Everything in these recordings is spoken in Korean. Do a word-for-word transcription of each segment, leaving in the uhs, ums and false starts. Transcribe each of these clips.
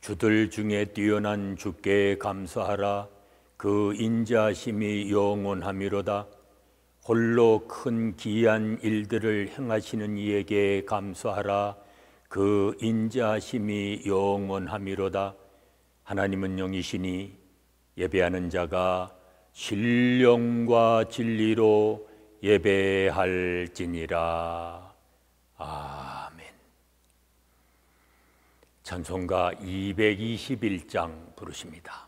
주들 중에 뛰어난 주께 감사하라. 그 인자하심이 영원하미로다. 홀로 큰 기이한 일들을 행하시는 이에게 감사하라. 그 인자하심이 영원하미로다. 하나님은 영이시니 예배하는 자가 신령과 진리로 예배할지니라. 아멘. 찬송가 이백이십일 장 부르십니다.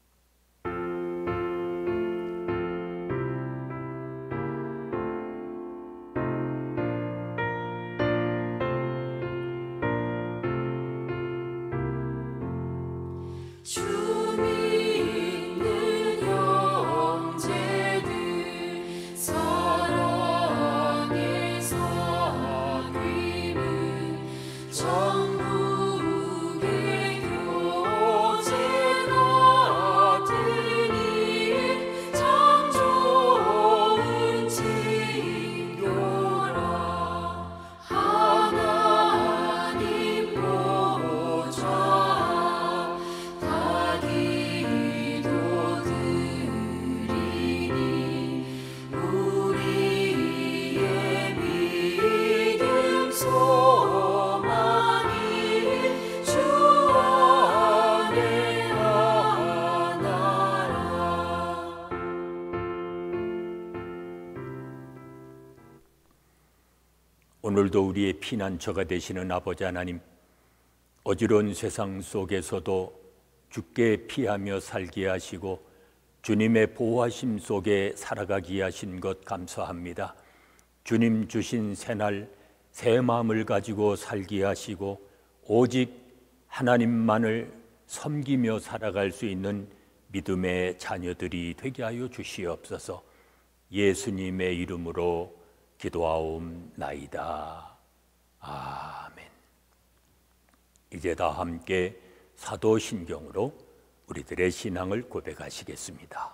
오늘도 우리의 피난처가 되시는 아버지 하나님, 어지러운 세상 속에서도 주께 피하며 살게 하시고 주님의 보호하심 속에 살아가게 하신 것 감사합니다. 주님 주신 새날 새 마음을 가지고 살게 하시고 오직 하나님만을 섬기며 살아갈 수 있는 믿음의 자녀들이 되게 하여 주시옵소서. 예수님의 이름으로 기도하옵나이다. 아멘. 이제 다 함께 사도신경으로 우리들의 신앙을 고백하시겠습니다.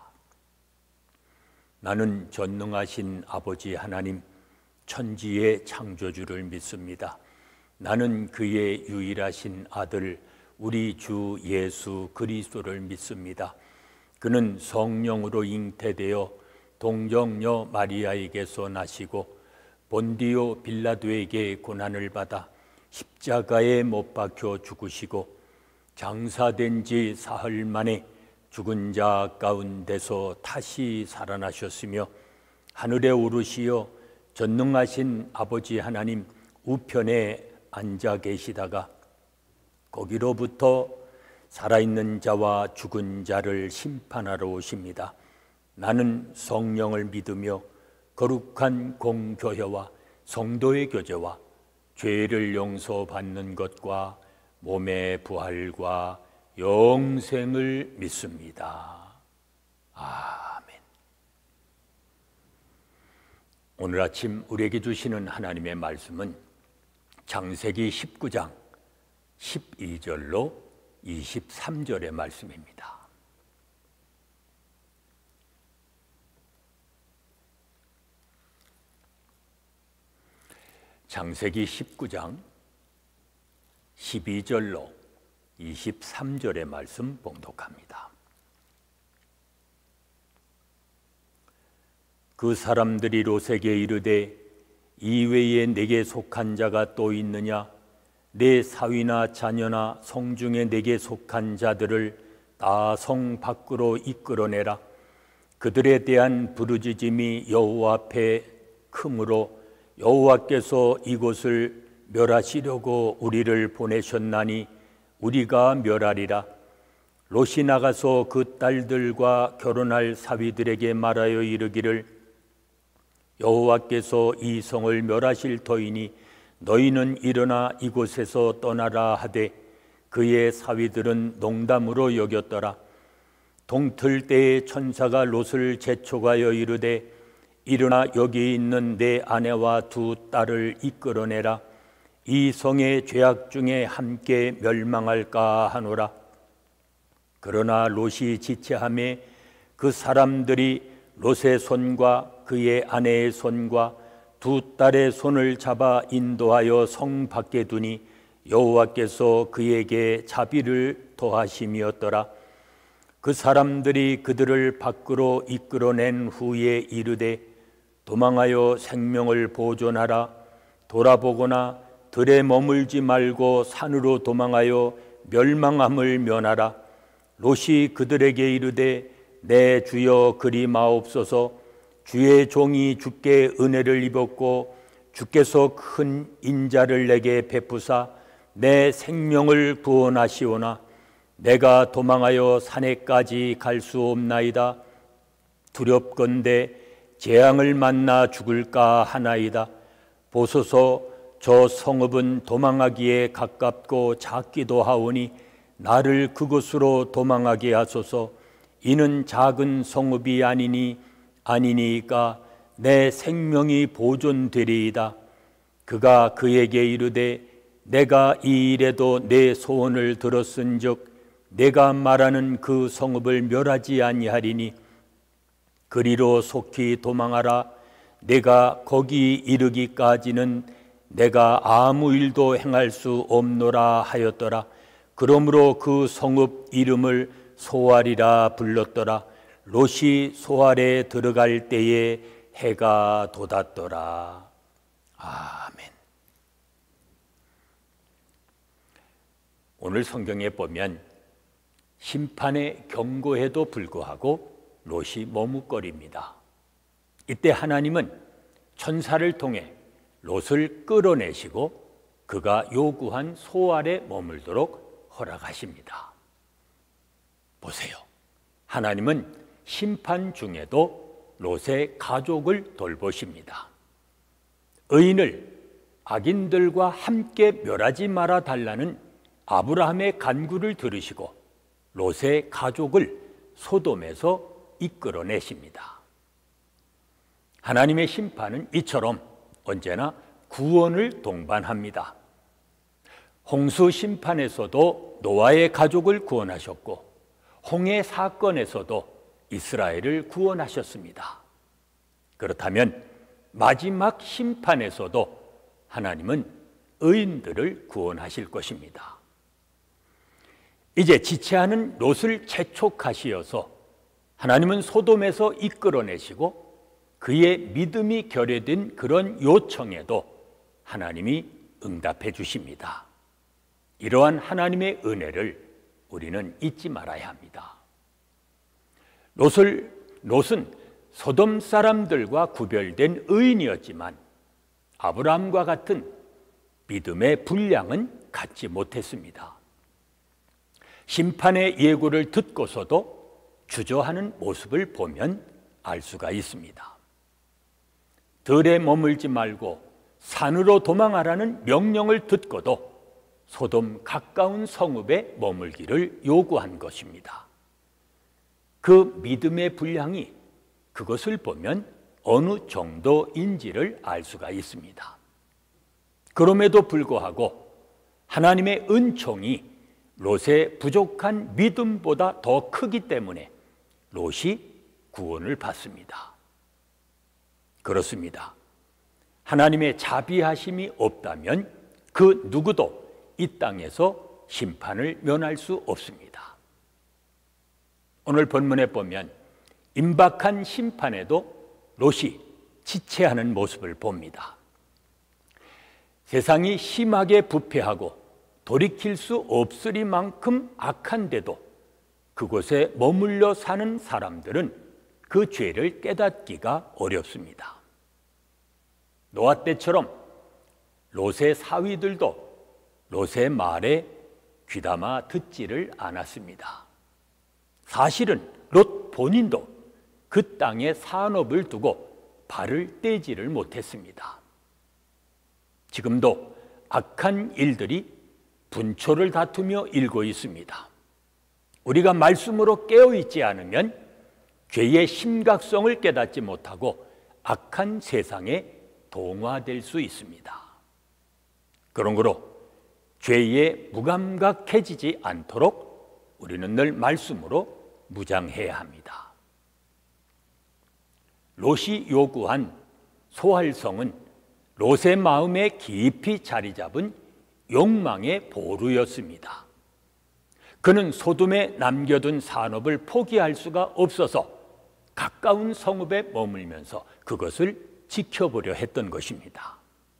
나는 전능하신 아버지 하나님, 천지의 창조주를 믿습니다. 나는 그의 유일하신 아들 우리 주 예수 그리스도를 믿습니다. 그는 성령으로 잉태되어 동정녀 마리아에게서 나시고 본디오 빌라도에게 고난을 받아 십자가에 못 박혀 죽으시고 장사된 지 사흘 만에 죽은 자 가운데서 다시 살아나셨으며 하늘에 오르시어 전능하신 아버지 하나님 우편에 앉아 계시다가 거기로부터 살아있는 자와 죽은 자를 심판하러 오십니다. 나는 성령을 믿으며 거룩한 공교회와 성도의 교제와 죄를 용서받는 것과 몸의 부활과 영생을 믿습니다. 아멘. 오늘 아침 우리에게 주시는 하나님의 말씀은 창세기 십구 장 십이 절로 이십삼 절의 말씀입니다. 창세기 십구 장 십이 절로 이십삼 절의 말씀 봉독합니다. 그 사람들이 롯에게 이르되 이외에 내게 속한 자가 또 있느냐? 내 사위나 자녀나 성중에 내게 속한 자들을 다 성 밖으로 이끌어내라. 그들에 대한 부르짖음이 여호와 앞에 크므로 여호와께서 이곳을 멸하시려고 우리를 보내셨나니 우리가 멸하리라. 롯이 나가서 그 딸들과 결혼할 사위들에게 말하여 이르기를 여호와께서 이 성을 멸하실 터이니 너희는 일어나 이곳에서 떠나라 하되 그의 사위들은 농담으로 여겼더라. 동틀 때에 천사가 롯을 재촉하여 이르되 일어나 여기 있는 내 아내와 두 딸을 이끌어내라. 이 성의 죄악 중에 함께 멸망할까 하노라. 그러나 롯이 지체하매 그 사람들이 롯의 손과 그의 아내의 손과 두 딸의 손을 잡아 인도하여 성 밖에 두니 여호와께서 그에게 자비를 더하심이었더라. 그 사람들이 그들을 밖으로 이끌어낸 후에 이르되 도망하여 생명을 보존하라. 돌아보거나 들에 머물지 말고 산으로 도망하여 멸망함을 면하라. 롯이 그들에게 이르되 내 주여 그리 마옵소서. 주의 종이 주께 은혜를 입었고 주께서 큰 인자를 내게 베푸사 내 생명을 구원하시오나 내가 도망하여 산에까지 갈 수 없나이다. 두렵건대 재앙을 만나 죽을까 하나이다. 보소서 저 성읍은 도망하기에 가깝고 작기도 하오니 나를 그곳으로 도망하게 하소서. 이는 작은 성읍이 아니니 아니니까 내 생명이 보존되리이다. 그가 그에게 이르되 내가 이 일에도 내 소원을 들었은즉 내가 말하는 그 성읍을 멸하지 아니하리니 그리로 속히 도망하라. 내가 거기 이르기까지는 내가 아무 일도 행할 수 없노라 하였더라. 그러므로 그 성읍 이름을 소알이라 불렀더라. 롯이 소알에 들어갈 때에 해가 돋았더라. 아멘. 오늘 성경에 보면 심판의 경고에도 불구하고 롯이 머뭇거립니다. 이때 하나님은 천사를 통해 롯을 끌어내시고 그가 요구한 소알에 머물도록 허락하십니다. 보세요. 하나님은 심판 중에도 롯의 가족을 돌보십니다. 의인을 악인들과 함께 멸하지 말아 달라는 아브라함의 간구를 들으시고 롯의 가족을 소돔에서 이끌어내십니다. 하나님의 심판은 이처럼 언제나 구원을 동반합니다. 홍수 심판에서도 노아의 가족을 구원하셨고 홍해 사건에서도 이스라엘을 구원하셨습니다. 그렇다면 마지막 심판에서도 하나님은 의인들을 구원하실 것입니다. 이제 지체하는 롯을 재촉하시어서 하나님은 소돔에서 이끌어내시고 그의 믿음이 결여된 그런 요청에도 하나님이 응답해 주십니다. 이러한 하나님의 은혜를 우리는 잊지 말아야 합니다. 롯을, 롯은 소돔 사람들과 구별된 의인이었지만 아브라함과 같은 믿음의 분량은 갖지 못했습니다. 심판의 예고를 듣고서도 주저하는 모습을 보면 알 수가 있습니다. 들에 머물지 말고 산으로 도망하라는 명령을 듣고도 소돔 가까운 성읍에 머물기를 요구한 것입니다. 그 믿음의 분량이 그것을 보면 어느 정도인지를 알 수가 있습니다. 그럼에도 불구하고 하나님의 은총이 롯의 부족한 믿음보다 더 크기 때문에 롯이 구원을 받습니다. 그렇습니다. 하나님의 자비하심이 없다면 그 누구도 이 땅에서 심판을 면할 수 없습니다. 오늘 본문에 보면 임박한 심판에도 롯이 지체하는 모습을 봅니다. 세상이 심하게 부패하고 돌이킬 수 없으리만큼 악한데도 그곳에 머물러 사는 사람들은 그 죄를 깨닫기가 어렵습니다. 노아 때처럼 롯의 사위들도 롯의 말에 귀담아 듣지를 않았습니다. 사실은 롯 본인도 그 땅에 산업을 두고 발을 떼지를 못했습니다. 지금도 악한 일들이 분초를 다투며 일고 있습니다. 우리가 말씀으로 깨어있지 않으면 죄의 심각성을 깨닫지 못하고 악한 세상에 동화될 수 있습니다. 그러므로 죄에 무감각해지지 않도록 우리는 늘 말씀으로 무장해야 합니다. 롯이 요구한 소활성은 롯의 마음에 깊이 자리 잡은 욕망의 보루였습니다. 그는 소돔에 남겨둔 산업을 포기할 수가 없어서 가까운 성읍에 머물면서 그것을 지켜보려 했던 것입니다.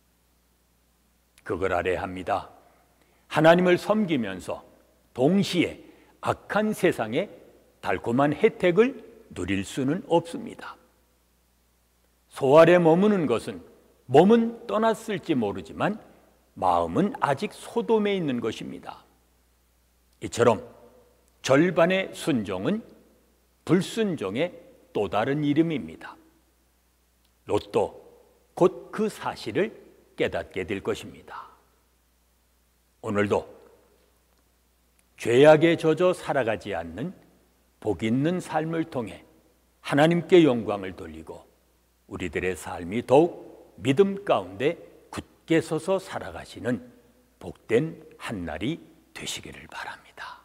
그걸 알아야 합니다. 하나님을 섬기면서 동시에 악한 세상의 달콤한 혜택을 누릴 수는 없습니다. 소 아래 머무는 것은 몸은 떠났을지 모르지만 마음은 아직 소돔에 있는 것입니다. 이처럼 절반의 순종은 불순종의 또 다른 이름입니다. 롯도 곧 그 사실을 깨닫게 될 것입니다. 오늘도 죄악에 젖어 살아가지 않는 복 있는 삶을 통해 하나님께 영광을 돌리고 우리들의 삶이 더욱 믿음 가운데 굳게 서서 살아가시는 복된 한날이 되시기를 바랍니다.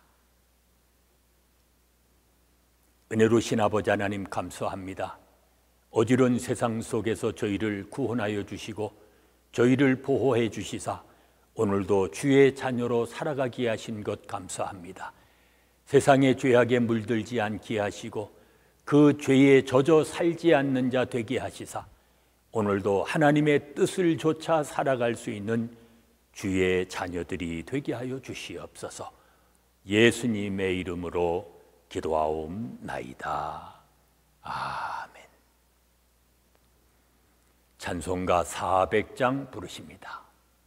은혜로우신 아버지 하나님 감사합니다. 어지러운 세상 속에서 저희를 구원하여 주시고 저희를 보호해 주시사 오늘도 주의 자녀로 살아가게 하신 것 감사합니다. 세상의 죄악에 물들지 않게 하시고 그 죄에 젖어 살지 않는 자 되게 하시사 오늘도 하나님의 뜻을 좇아 살아갈 수 있는 주의 자녀들이 되게 하여 주시옵소서. 예수님의 이름으로 기도하옵나이다. 아멘. 찬송가 사백 장 부르십니다.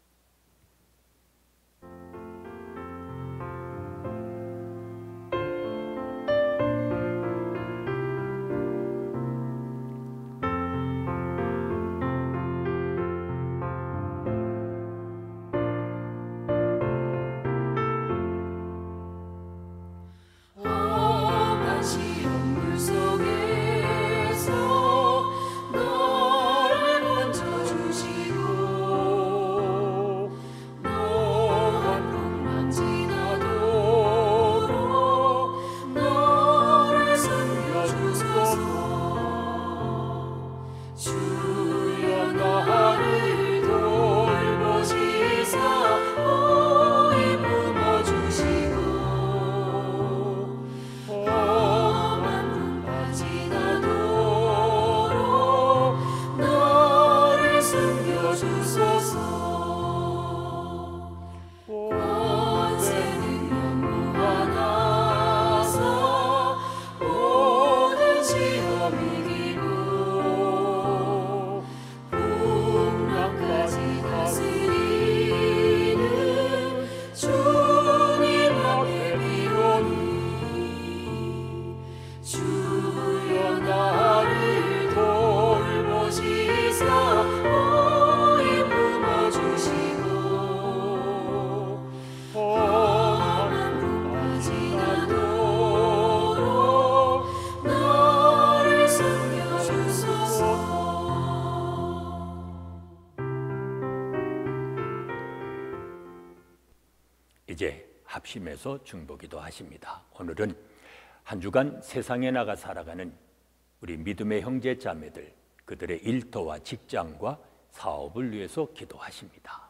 이제 합심해서 중보기도 하십니다. 오늘은 한 주간 세상에 나가 살아가는 우리 믿음의 형제 자매들, 그들의 일터와 직장과 사업을 위해서 기도하십니다.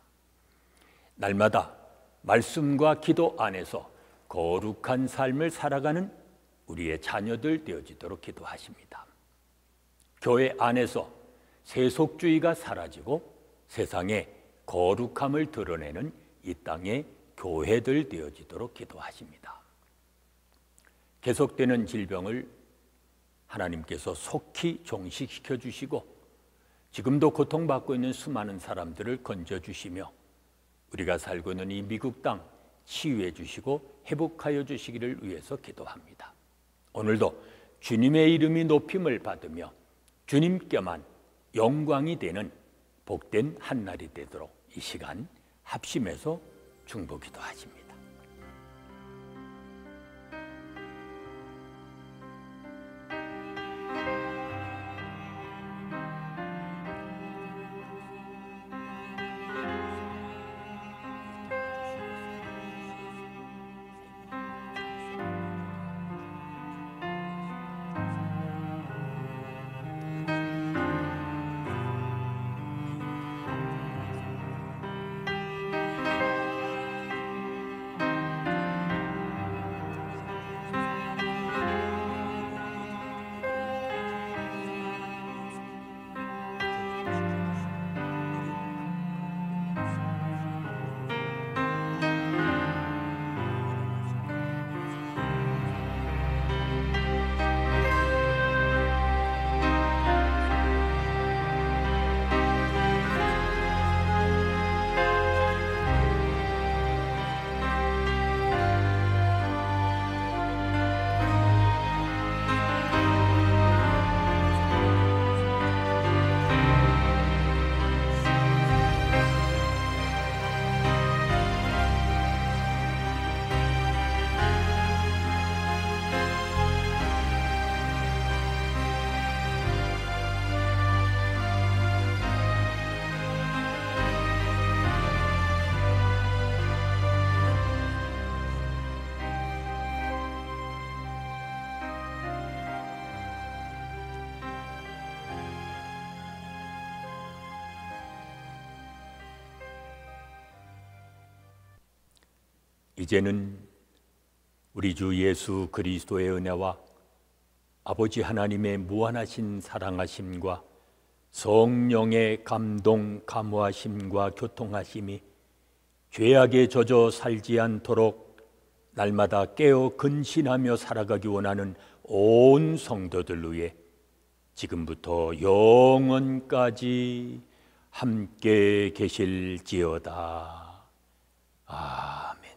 날마다 말씀과 기도 안에서 거룩한 삶을 살아가는 우리의 자녀들 되어지도록 기도하십니다. 교회 안에서 세속주의가 사라지고 세상에 거룩함을 드러내는 이 땅의 교회들 되어지도록 기도하십니다. 계속되는 질병을 하나님께서 속히 종식시켜 주시고 지금도 고통받고 있는 수많은 사람들을 건져주시며 우리가 살고 있는 이 미국 땅 치유해 주시고 회복하여 주시기를 위해서 기도합니다. 오늘도 주님의 이름이 높임을 받으며 주님께만 영광이 되는 복된 한날이 되도록 이 시간 합심해서 중보기도 하십니다. 이제는 우리 주 예수 그리스도의 은혜와 아버지 하나님의 무한하신 사랑하심과 성령의 감동, 감화심과 교통하심이 죄악에 젖어 살지 않도록 날마다 깨어 근신하며 살아가기 원하는 온 성도들 위해 지금부터 영원까지 함께 계실지어다. 아멘.